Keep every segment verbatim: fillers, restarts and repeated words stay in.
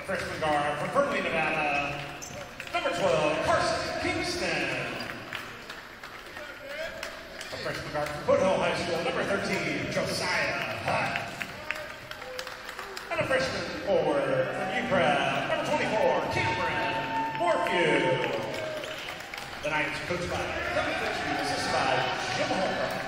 freshman guard from Berkeley, Nevada, number twelve, Carson Kingston. A freshman guard from Foothill High School, number thirteen, Josiah Hutt. And a freshman forward from U Pratt, number twenty-four, Cameron Morphew. The Knights coached by Kevin Fitchie, assisted by Jim Holcroft.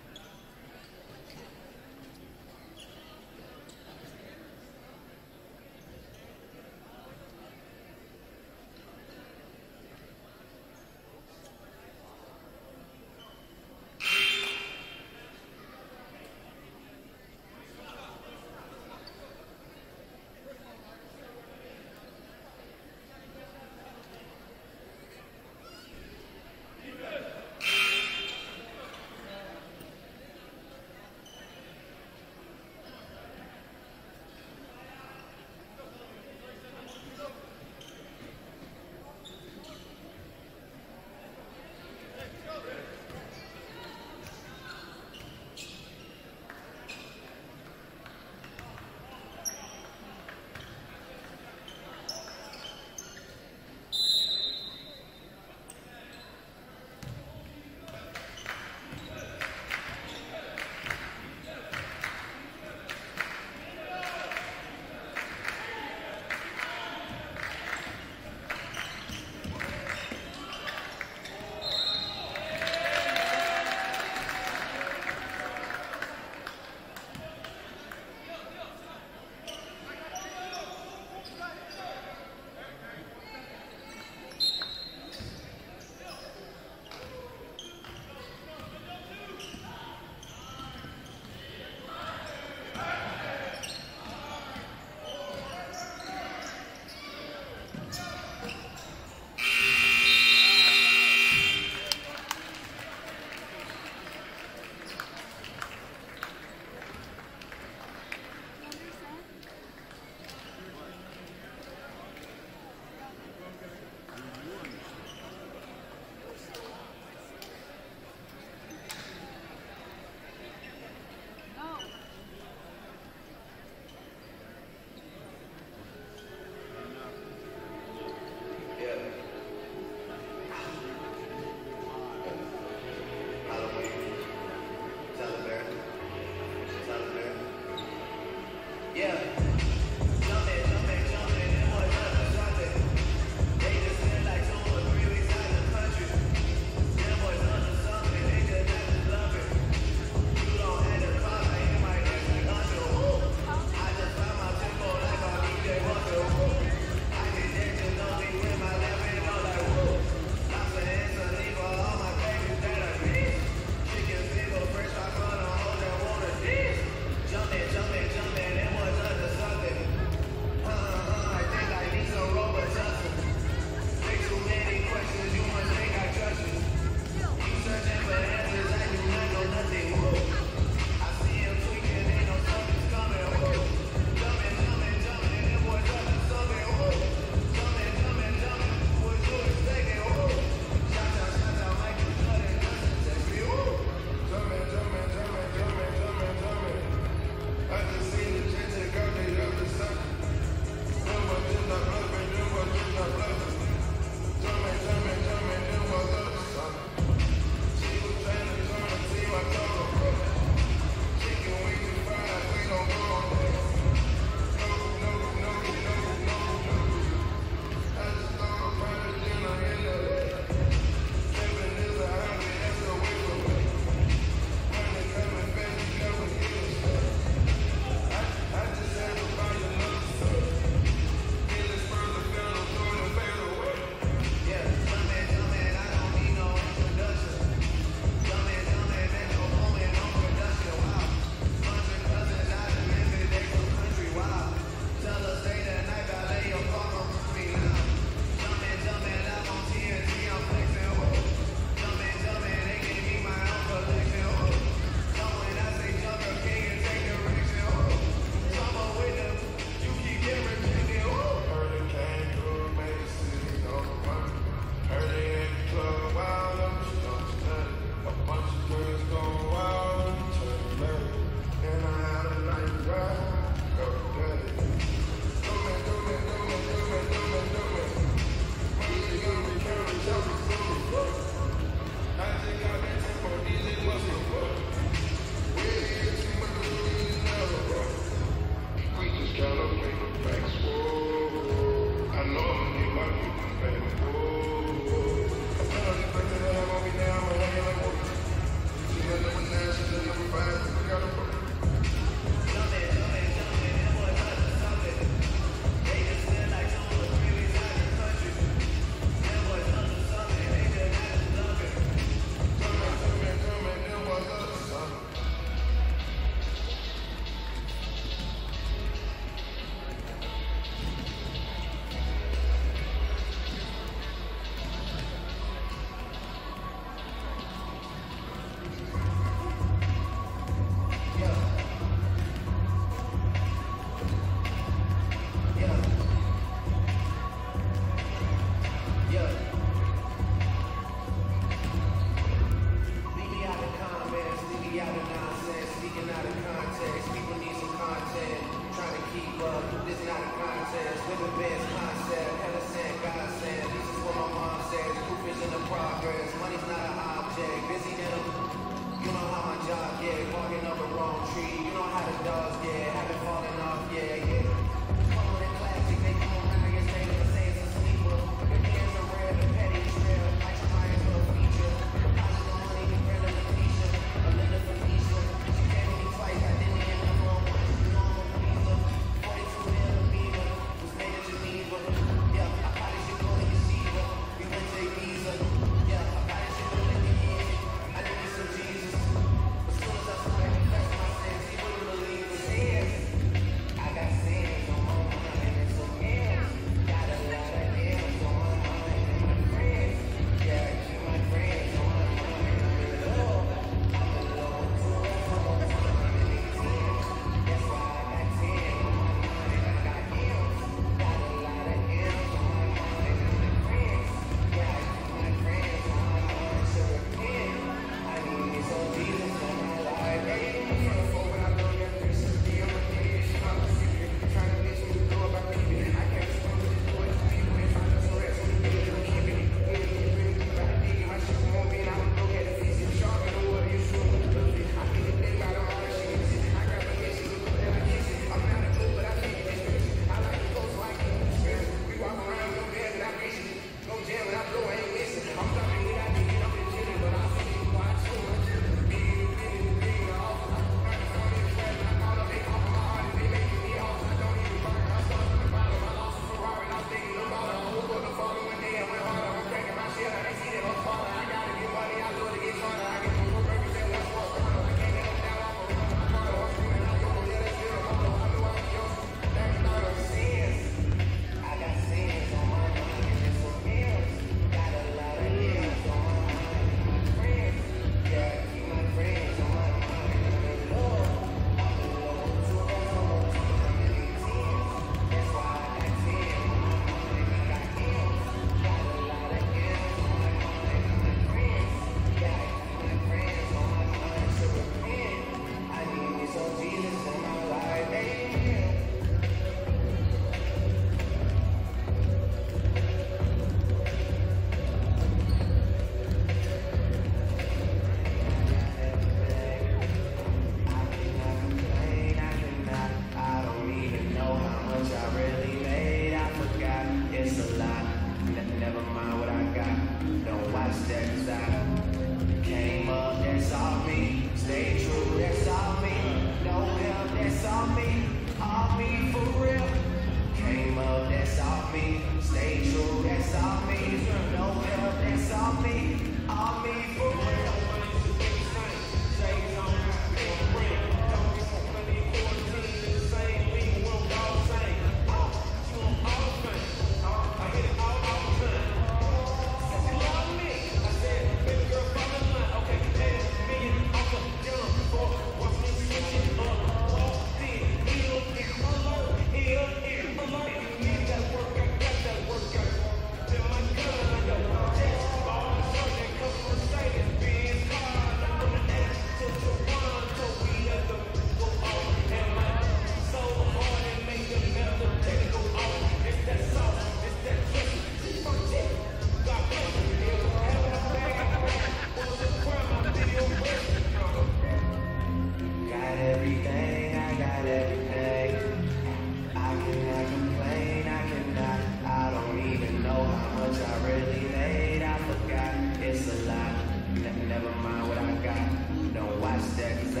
really made, I forgot. It's a lot. Ne- never mind what I got. Don't watch that, cause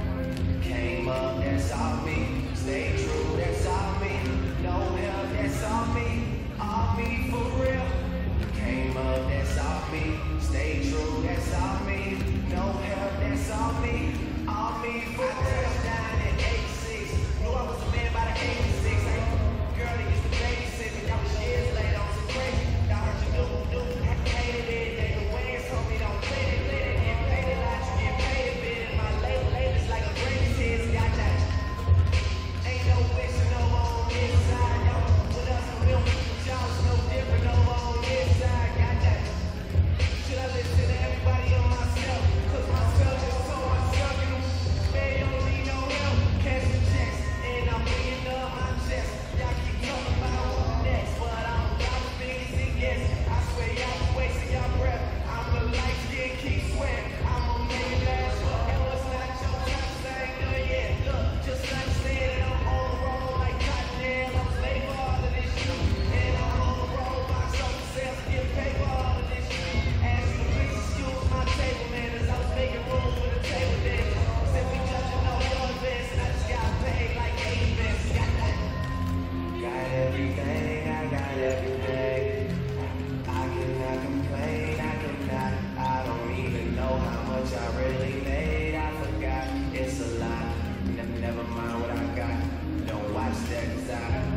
I came up, that's all me. Stay true, that's all me. No help, that's all me. All me for real. Came up, that's all me. Stay true, that's all me. No help, that's all me. All me for real. I touched down in eighty-six. Knew I was a man by the eighty-six. Girl, they used to babysit me. That was years later on some crazy. I heard you do, do, hated it. They the wings told me don't play it, play it. Get paid a lot, you get paid a bit. And my label, label's like a greatest hits. Got that. Ain't no wish no more on this side. Y'all put us on real, y'all no different no more on this side. Got that. Should I listen to everybody or myself? Cause myself just so myself, you know. Man, you don't need no help. Cash the checks, and I'm bringing up my chest. Y'all keep talking about what's next, but I'm about to be easy, yes. I swear y'all be wasting y'all breath. I'm the light skin, keep sweating. I'm gonna make it last forever. It's not your time, so I ain't done yet. Look, just understand that I'm on the road like Cottonelle. I was late for all of this shit. And I'm on the road, box office sales, get paid for all of this shit. Ask you to please excuse my table manners. I was making room for the table dance. Said we judging all your events, and I just got paid like eight events. Got that. Got everything, I got everything. I cannot complain, I cannot. I don't even know how much I really made. I forgot, it's a lot. Ne- never mind what I got. Don't watch that, cause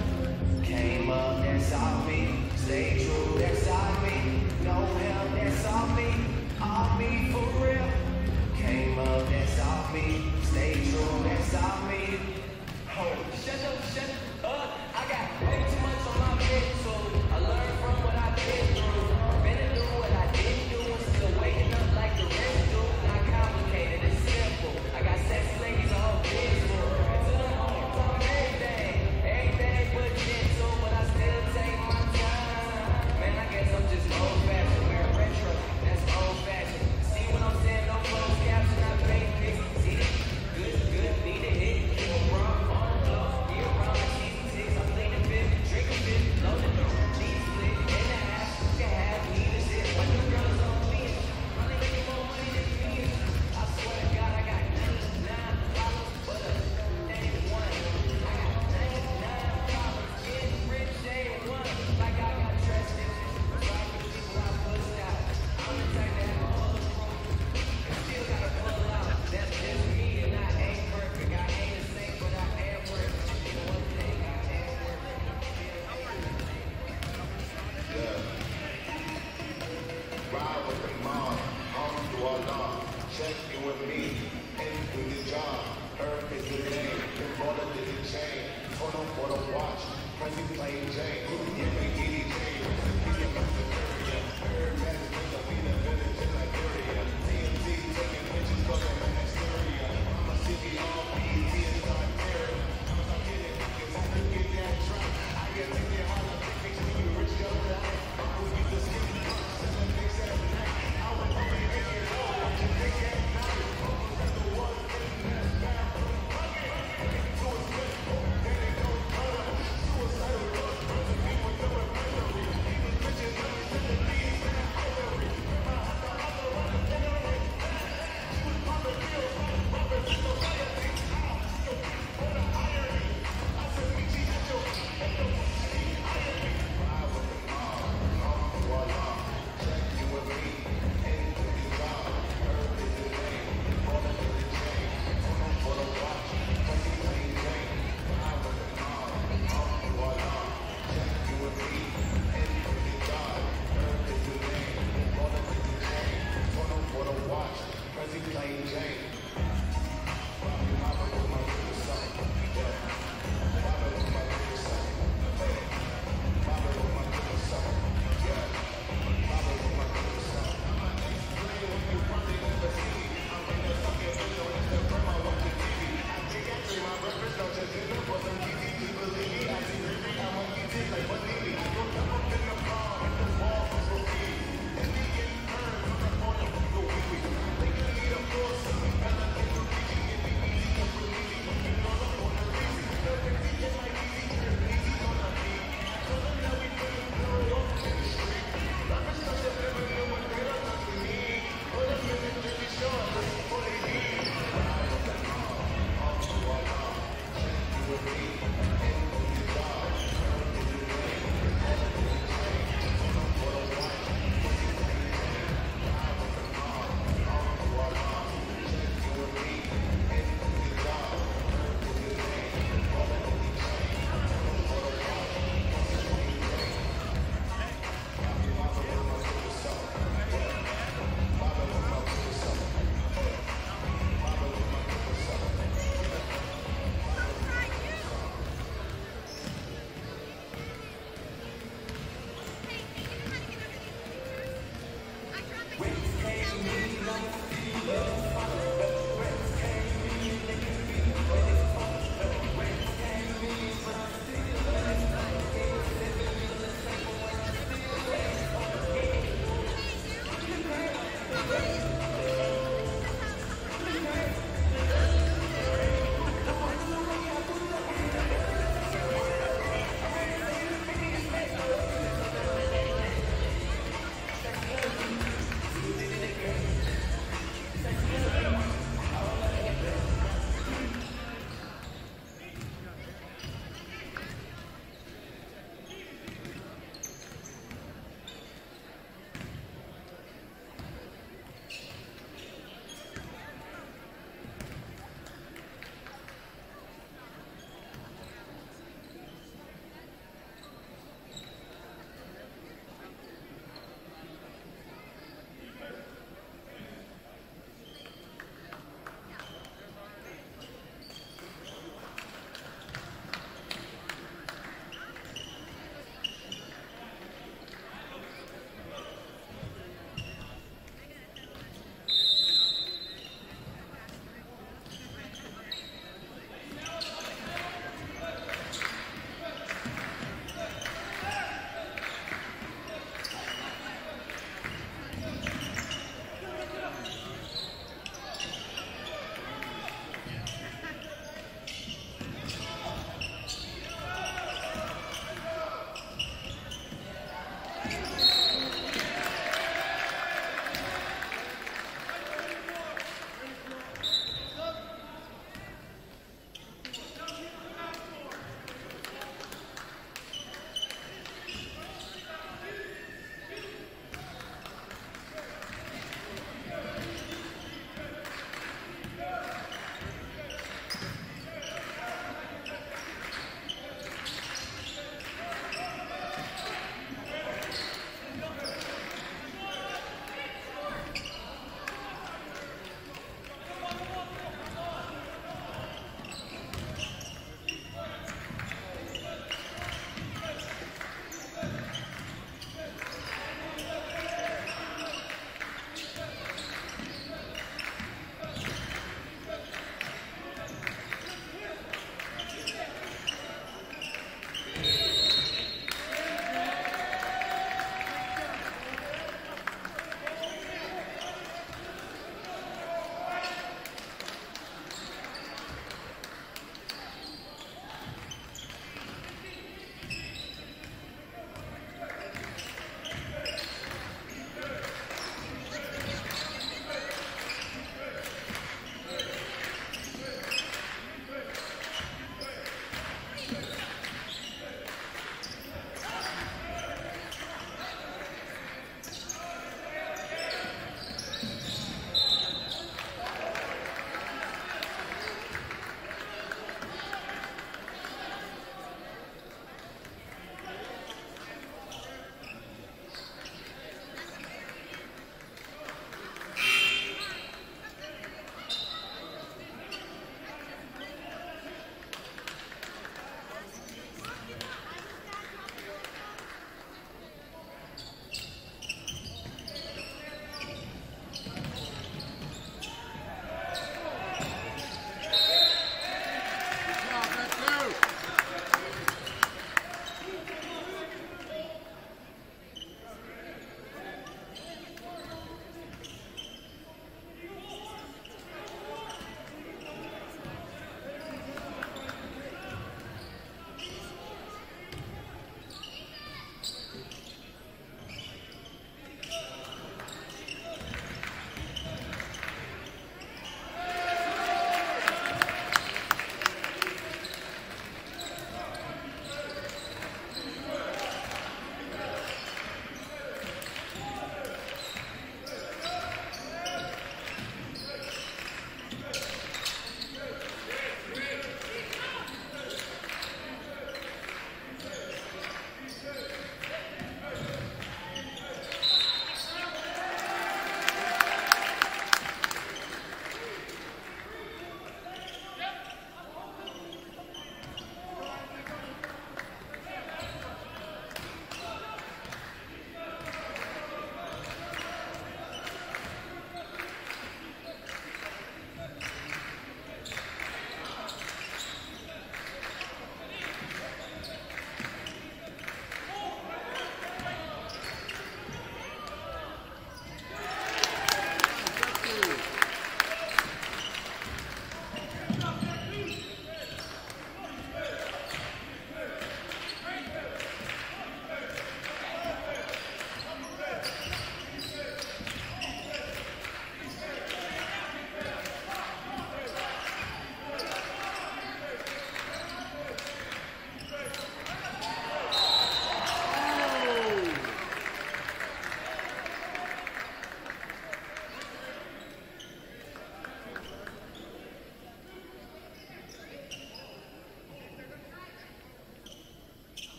I came up, that's all me. Stay true, that's all me. No help, that's all me. All me for real. Came up, that's all me. Stay true, that's all me. Oh, shut up, shut up. I got way too much on my plate, so I learned from what I did through. Been to do what I didn't do, and still waking up like the rest do. Not complicated, it's simple. I got sexy ladies all beautiful. It's a home, talking everything. Everything but gentle, but I still take my time. Man, I guess I'm just old fashioned. Wearing retro, that's old fashioned. See what I'm saying? No closed caption, I paint pics. See that? Good, good, need a hit. Keep a bra on the floor. Be around like season six. I'm bleeding fifth, drinking fifth, loading the cheese split. In the half, you can have me to sit. When the girls on me, probably making more money than me. I swear to God, I got ninety-nine problems, but a ain't one. I got ninety-nine problems, getting rich ain't one. Like I got trust issues, right with people I pushed out. I'm the type that have all the room, and still gotta pull out. That's just me, and I ain't perfect. I ain't the same, but I am worth it. You know one thing, I am worth it. Yeah. Ride with the mom, arms to Allah. Check you with me, and do your job. Earth is the name, the border to the chain. Total for the watch, Prezi plain Jane. Yeah, they get it, Jane. Recipe of the area. Herb has been the weed of village in Liberia. T M Z taking pictures for the exterior. I'm a city all B T is on terror. I'm getting it, because I can get that drop. I get to get all the pictures when you rich your life. I'm moving the skin, and the next at night. I was only making low, I can make that night.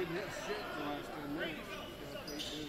didn't hit shit the last ten minutes. Got three, two.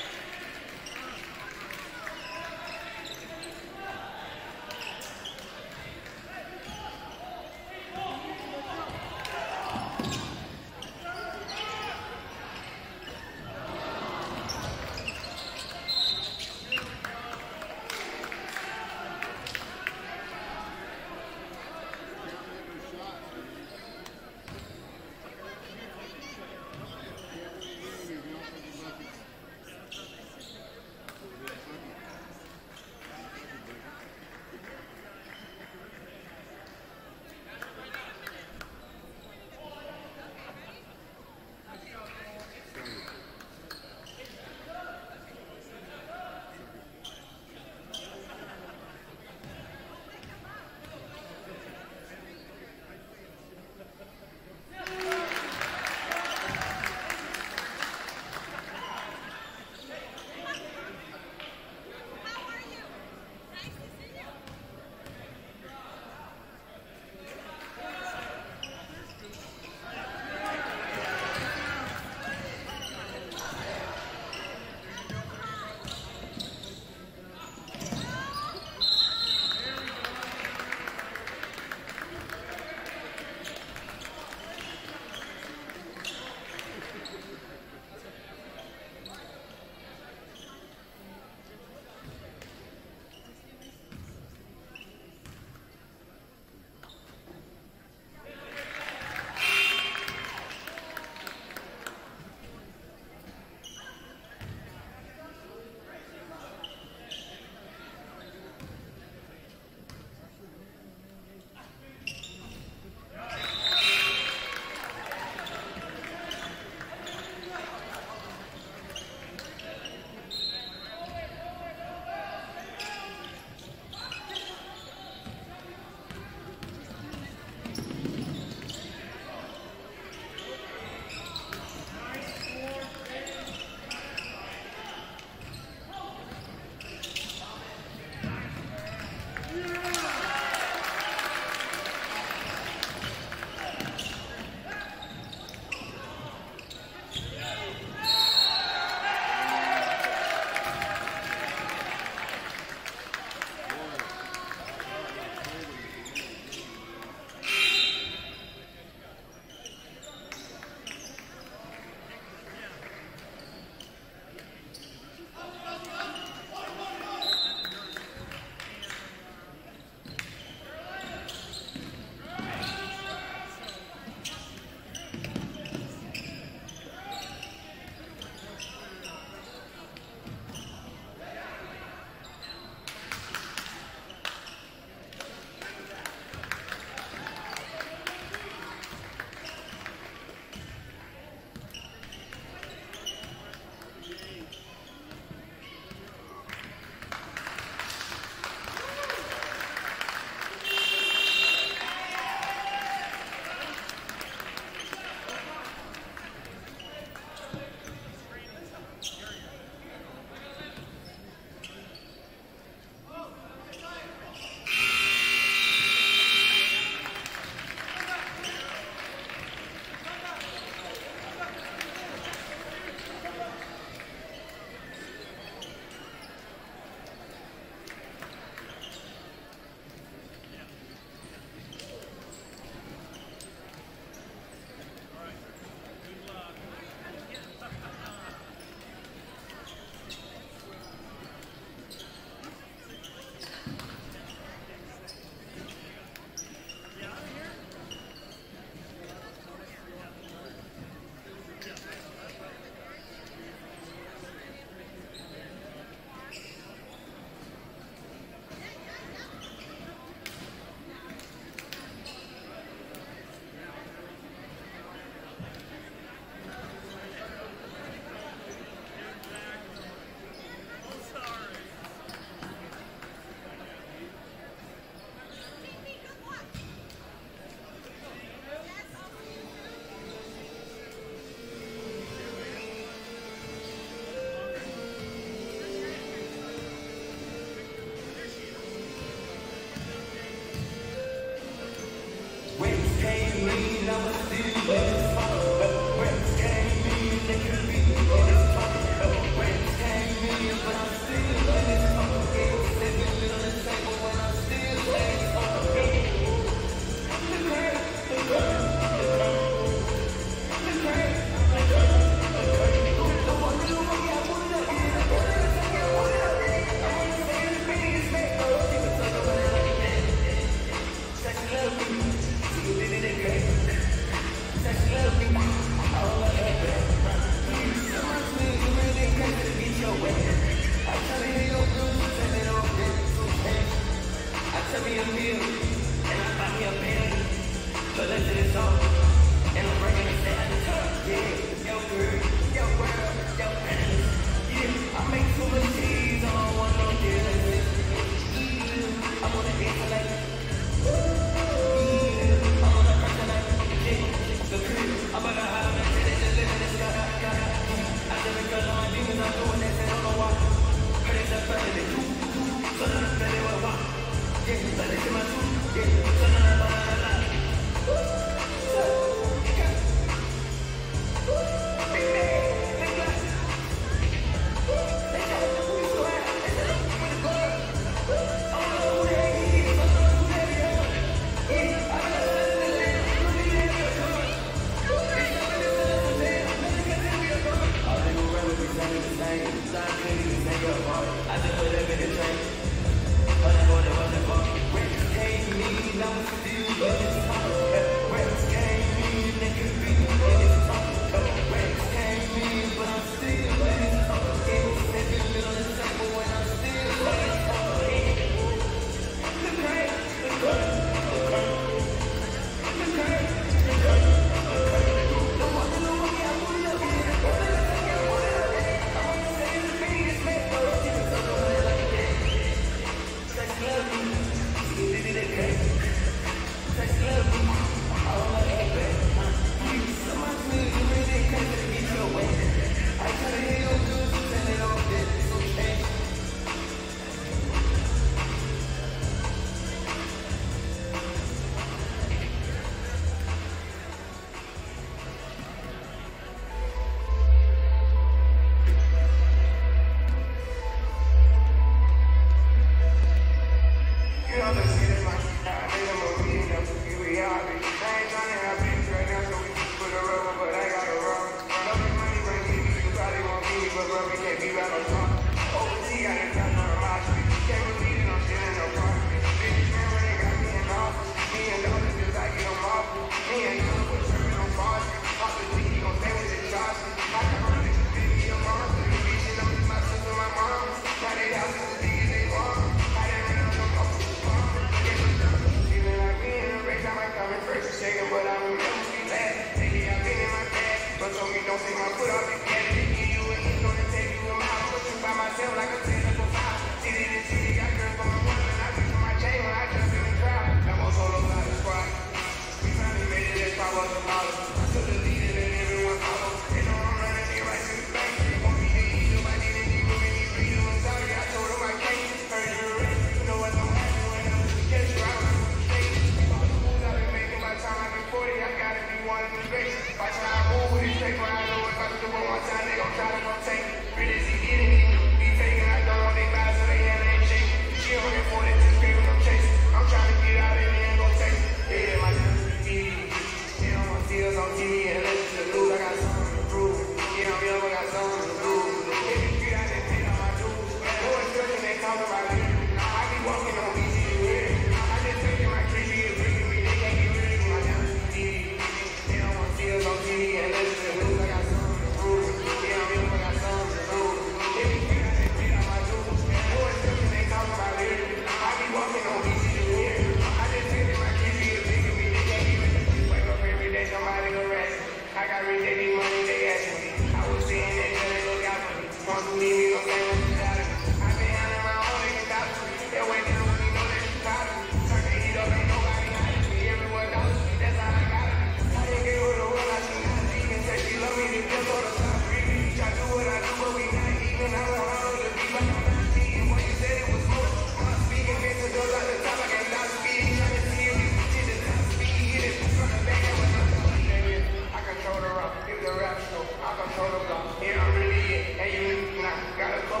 Got a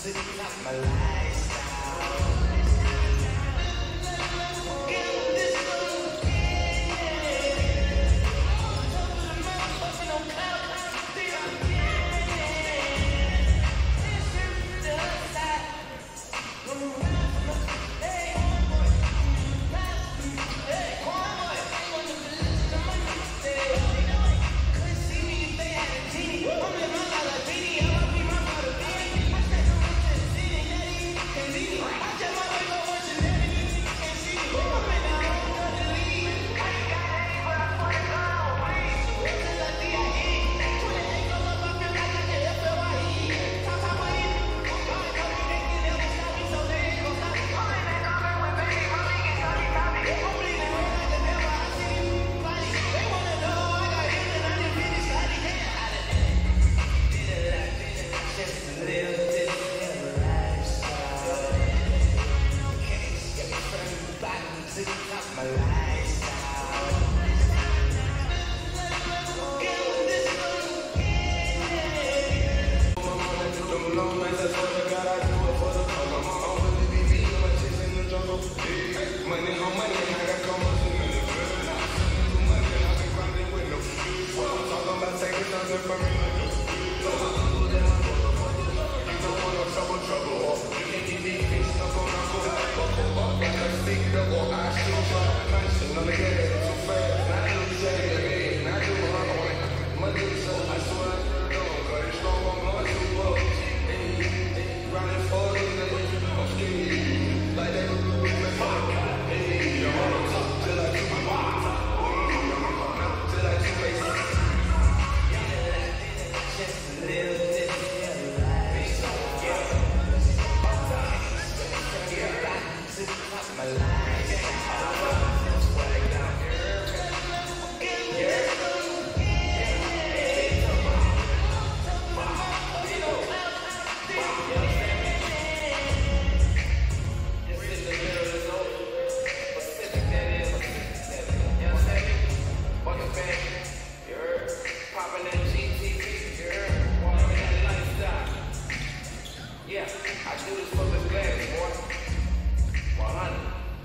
to the top of my lifestyle. Get on this road, yeah. Top of the mountain, bustin' on clouds, think I'm getting. This is the other side. Gonna ride for my, hey, homeboy. Ride for me, hey, homeboy. On the village, I'm on the stage. Couldn't see me if they had a genie. I'm living my life like Beanie. I wanna be my brother, baby. I stay so much in the city, daddy. Can't see me. I tell my wife I want you, daddy. Can't see me. I'm in the home, got to leave. I ain't got any, but I swear to God, please. This is a D I E. twenty-eight goes up, I feel like I can F L Y E. Top, top, I eat. God told me they can never stop me, so they ain't gon' stop me. I'm in that comment with baby, my nigga, Tommy, Tommy. I'm bleeding red like the devil, I see you body. They wanna know I got hit and I didn't finish, I didn't get out of there. Did it like this, just to live this lifestyle. Can't escape from the bottom to the top of my lifestyle. Get with this one, yeah. Them long nights, I swear to God, I do it for the fun. I'm on really be beating my chicks in the jungle. Hey, money on money, I got commas in the good. Do money, I been grinding with no shoes. I'm talking about taking something from me. No, I'm gonna down, you don't want no trouble, trouble. You can't get me fixed up on my phone. Like a stick, or I shoot my mansion on the head too fast. I do shade, I do hard. Money, so I swear I don't, cause it's strong, I'm going too low. Running for the niggas, I'm skinny. Like they would do with me. Hey, I'm on the top till I do my body. I'm on up till I do my body. Just to live this lifestyle. To the top of my lifestyle. Swag down here. Yeah. Yeah, I do this for the glass, boy. one hundred.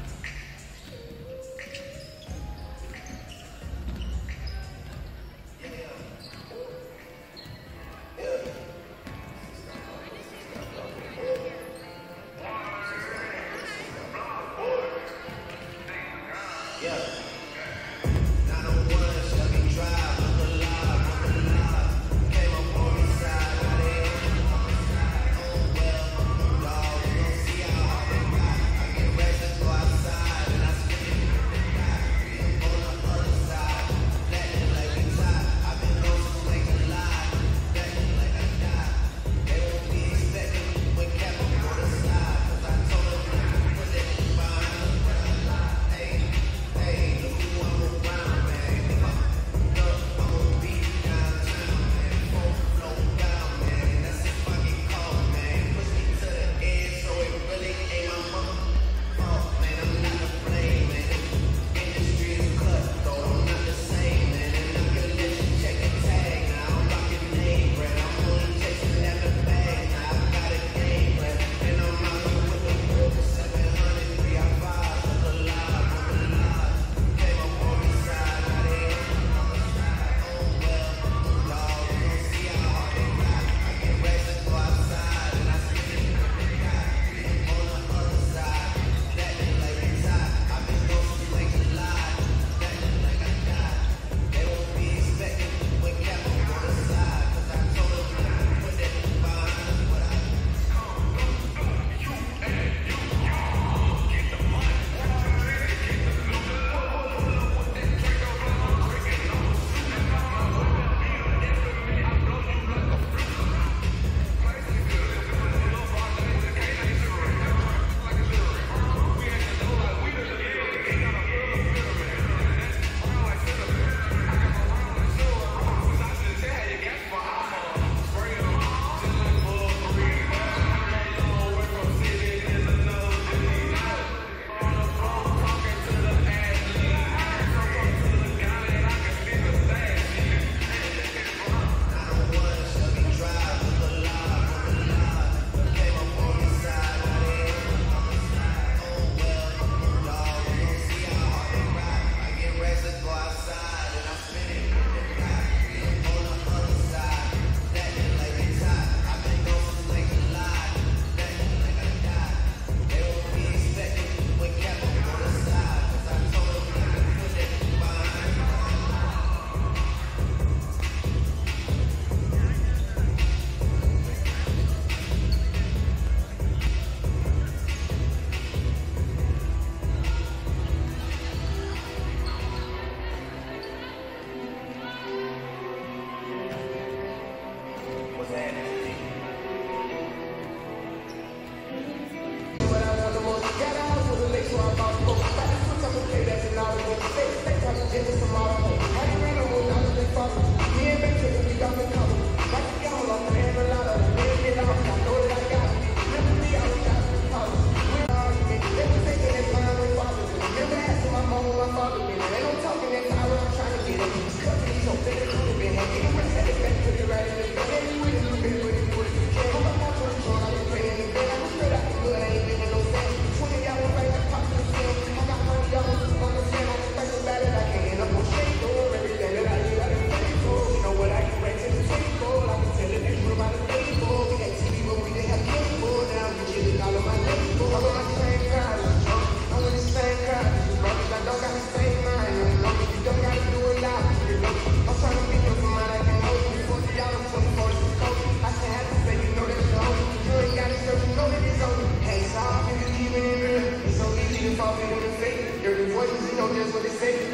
Yeah. nine oh one, Chevy Drive, look alive, look alive. Came up on the side, got it. Oh well, dog, you gon' see how I been got. I get rest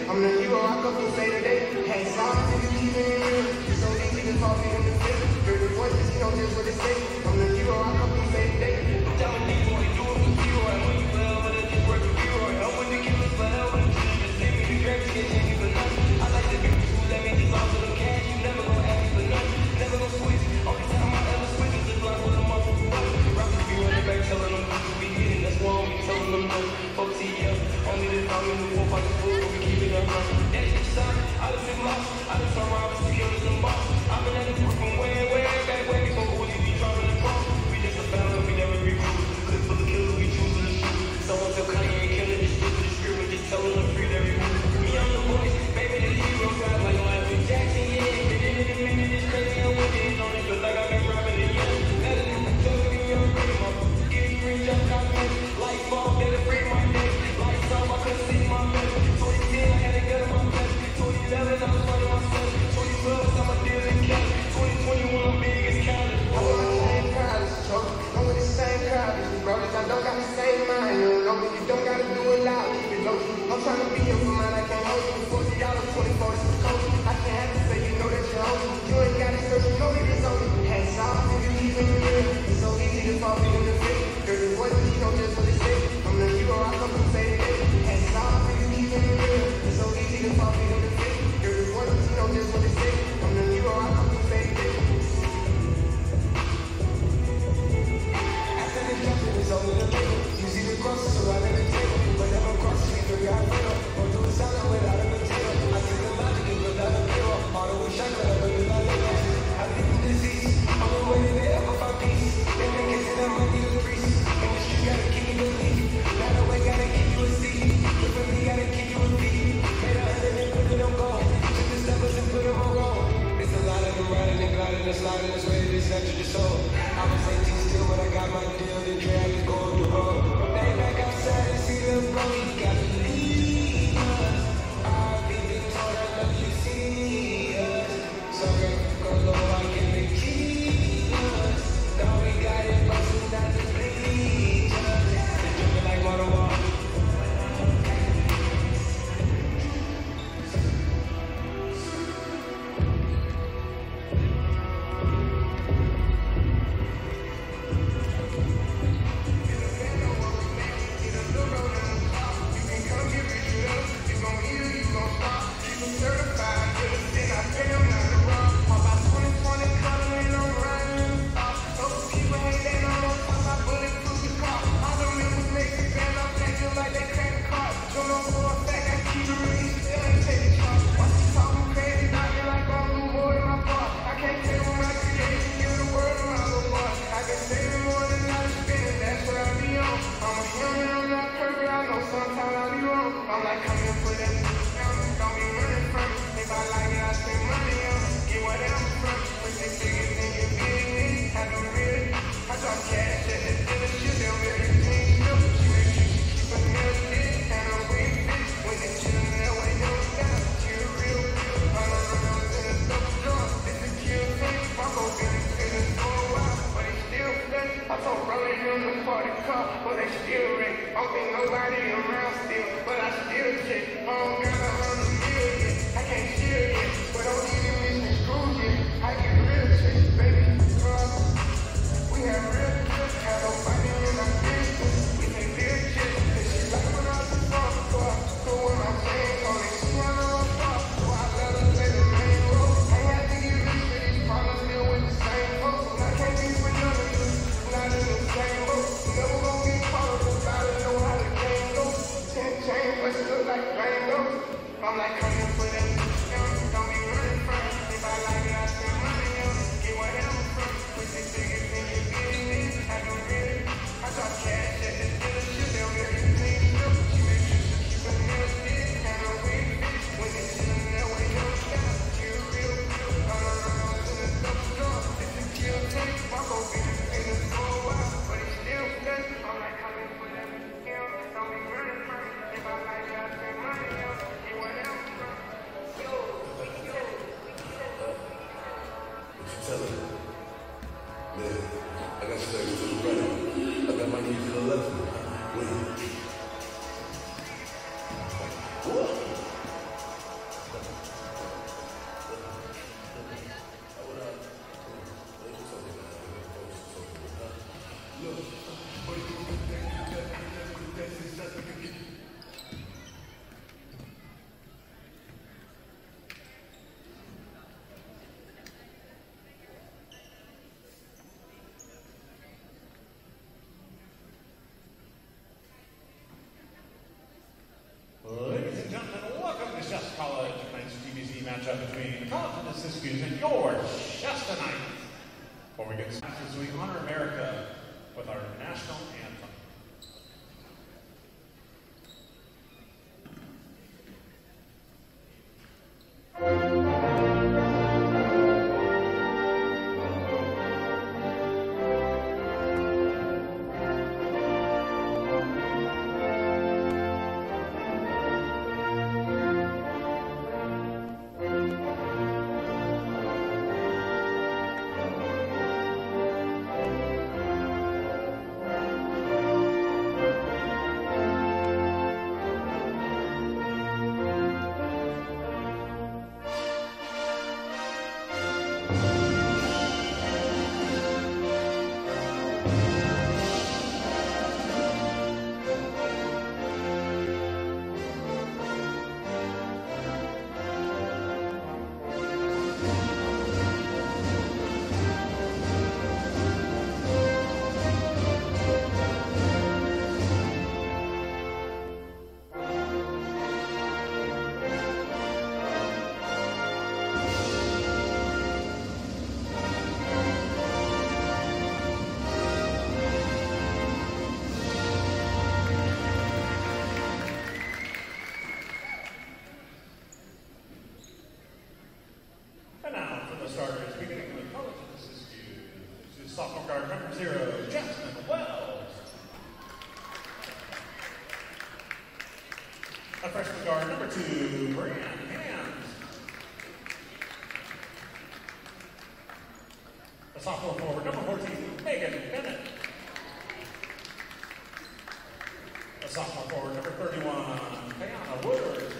I'm the hero, I come to say today. Hands off if you keep it real. It's so easy to fall in the face. Dirty voices, you know just what it say. I'm the hero, I come to say today. I'm a D-boy, do it with you. I know you well, but I just work with you. I'm with the killers, but I want to just leave me the grapes, get change for nothing. I like the people who let me dissolve to the cash. You never gonna ask me for nothing. Never gonna switch. Only time I ever switch is the block with a motherfucker. Rock the view on the back, telling them who we hitting. That's why we telling them no. O T L, only the dog in the four pocket food, but we keep it up. That's the sign. I done been lost. I done turned robbers to killers and boss. I've been at the group from way, way back, way before Woody be dropping the cross. We just a family, we never recruit. Clip for the killers, we choose to shoot. Someone feel Kanye ain't killing, just stick to the script and just telling them free every move. Me, I'm the voice, baby, the hero, God, like Michael Jackson, yeah. Been in it a minute, it's crazy, I'm with it. It's only feel like I've been robbing the young. That is the tell me you're a great mother. Getting rich, I'm confident. Light fall, better free my day. Lights off, I couldn't see my face. twenty ten, I had a gun in my face. twenty eleven, I was running myself. twenty twelve, I'm a deal in cash. twenty twenty-one, I'm big as Cali. I'm with the same crowd, it's a joke. I'm with the same crowd, it's a brothers. I don't got the same mind, you know. You don't gotta do it loud, keep it low. I'm trying to be here for mine, I can't hold you. forty dollars, twenty-four, this is cold. I can't have to say, you know that you're home. You ain't got it, so you know that it's on you. Hands off if you keep it real. It's so easy to fall in the face. Dirty voices, you know just what it say. I'm the hero, I come to say it. Hands off if you keep it real. It's so easy to fall in the face. Dirty voices, you know just what it say. I'm the hero, I come to say it. After the jumping, it's only the paper. You see the crosses around the table. Whenever crosses, we figure out better. Or do a salad without a potato. I think the logic is without a hero. All the way shot, but I believe I live it. I live in disease. I'm the way they ever find peace. They make it to that money to priest. In the street, gotta keep you a lead. Not a way, gotta keep you a seed. Look for me, gotta keep you a beat. Made a hundred and put it on gold. Took the steppers and put them on roll. It's a lot of them riding and gliding and sliding. It's ready to snatch your soul. I was eighteen still, but I got my deal. The drag is going to roll. Back back outside and see them go. You gotta leave us. I've been told I love you, see us. So go low, I can make Jesus. Now we got it, busting down the bleachers. They're dripping like water wall. I'm like, come here for that. Don't be running from me. If I like it, I spend money on it. Get whatever from me. When they figure nigga big, I do really. I drop cash at the dealership. They'll really think you. She make sure she keep a nail stick and a wig fit. When they chillin' that way, no style. She a real real. I don't know in a double draw. It's a kill thing. My whole business in it for a while, but they still flex. I told bro they in the party car, but they still ready. I don't think nobody around still, but I still check. I don't got a hundred million, I can't chill yet, but don't even miss me screws yet. I get real chicks, baby. Uh, we have real chicks, have no fighting in our business. We can real chicks, and she like when I was soft, so when I'm saying, oh, they see I know I'm soft, so I let her play the main role. I had to get rich for these partners, still with the same folks, and I can't be with none of you, not in the same boat. Never gonna get caught up about it, know how the game goes. Ten chains, but it look like rainbows. I'm like, come here for that. Don't be running from me. If I like it, I spend money on it. Get whatever from me. With this nigga, nigga, business. I do really. I drop cash at the dealership. They'll really clean it up. She make sure she keep a nail stick and a wig fit. When they chillin' that way, no style. She a real real. I don't know in a double draw. It's a kill thing. My whole business in it for a while, but it's still flex. I'm like, come here for that. Don't be running from me. If I like it, I spend money on it. Get whatever from me. Yo, yo. What you telling me? Man, I got steps to the right. I got my knees to the left. Wait. What? two, Brian Hands. A sophomore forward, number fourteen, Megan Bennett. A sophomore forward, number thirty-one, Kayana Woodard.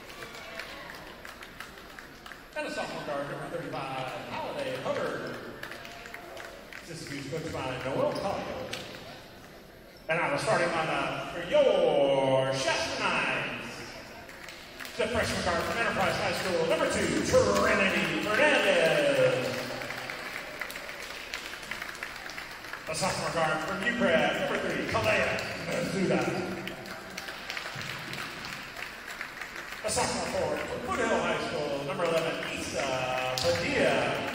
And a sophomore guard, number thirty-five, Holiday Hubbard. Siskiyous coached by Noel Collier. And now the starting lineup for your Shasta Knights. The freshman guard from Enterprise High School, number two, Trinity Fernandez. A sophomore guard from U C R A F, number three, Kalea Mizuda. A sophomore forward from Foothill High School, number eleven, Isa Padilla.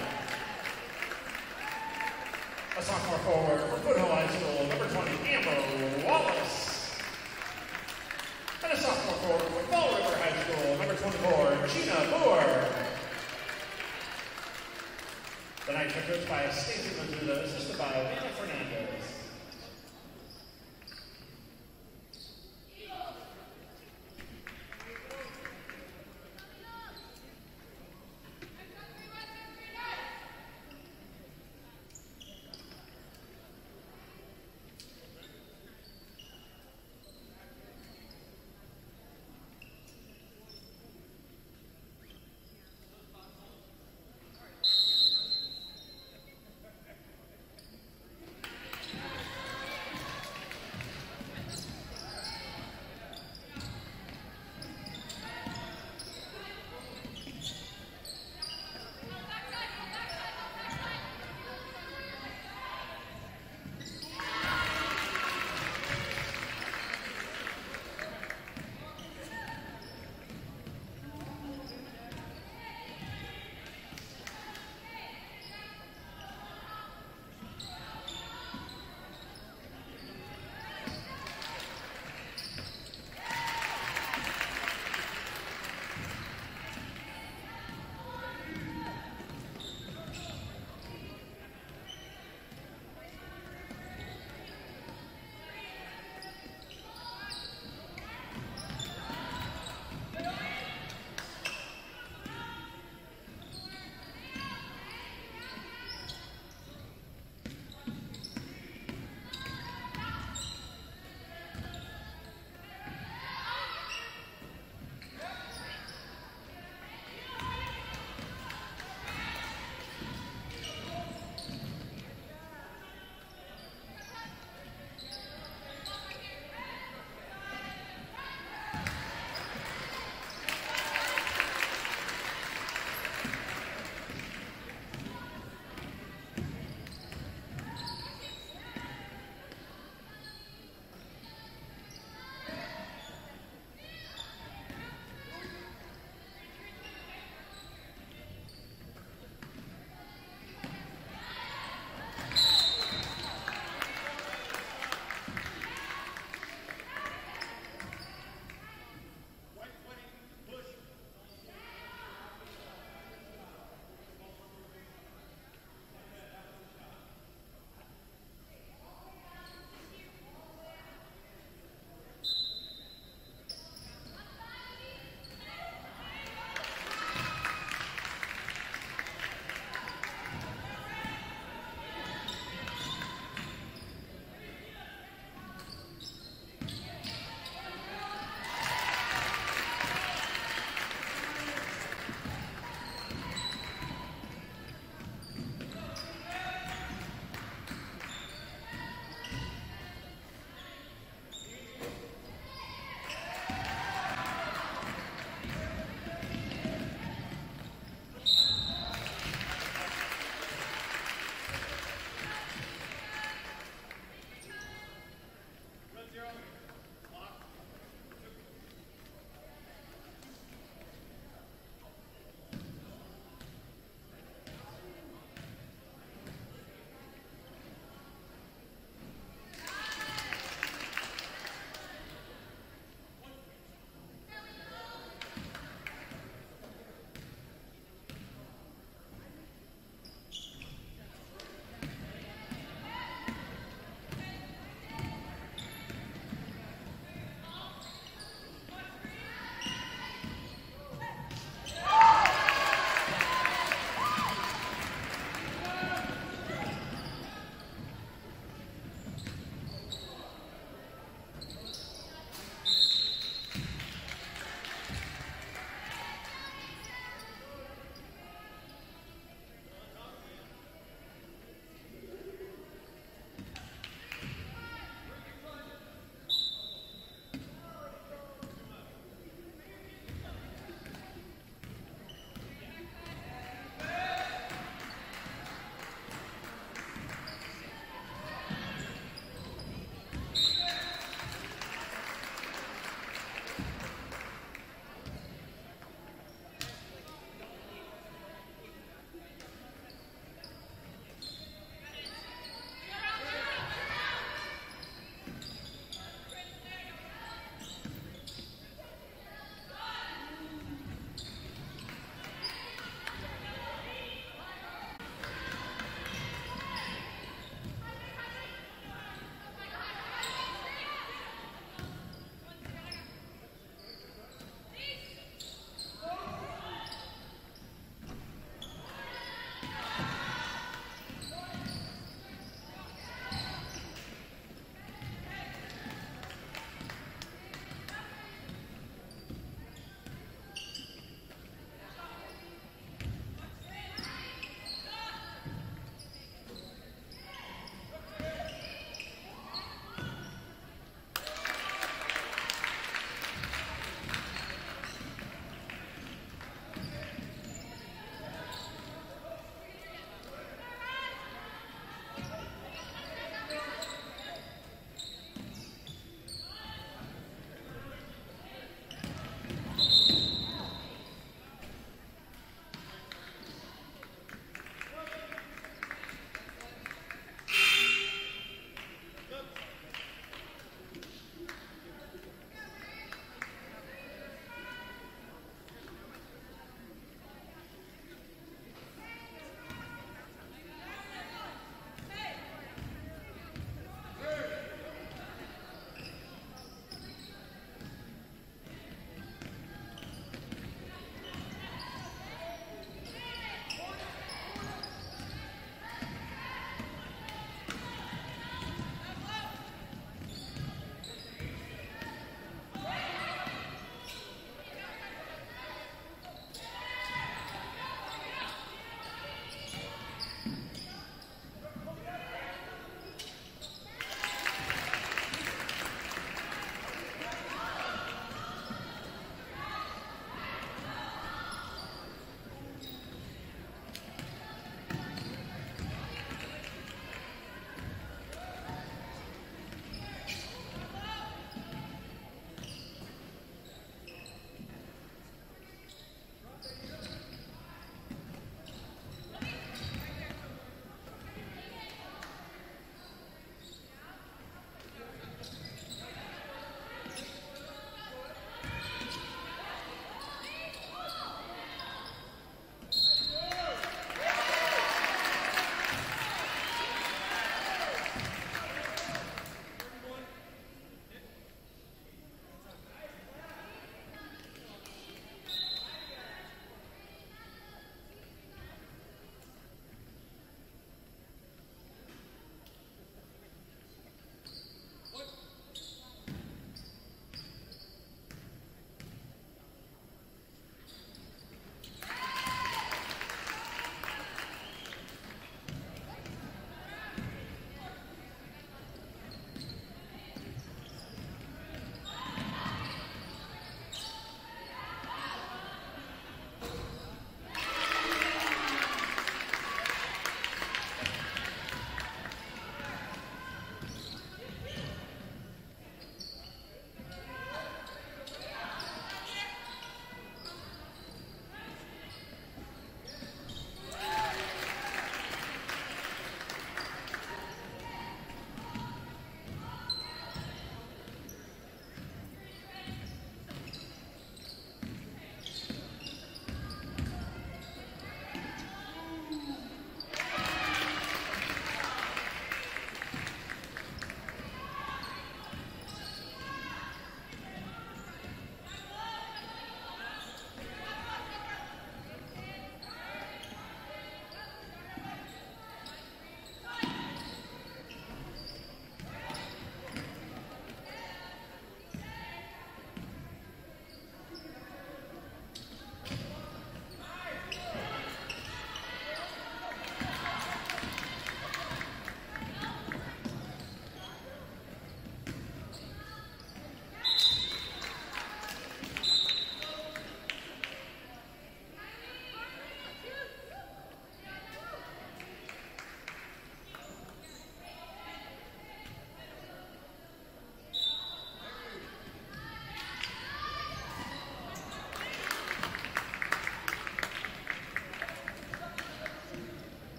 A sophomore forward from Foothill High School, number twenty, Amber Wallace. And a sophomore forward from Fall River High School, number twenty-four, Gina Moore. The Knights are coached by Stacey Mizuda, assisted by Amanda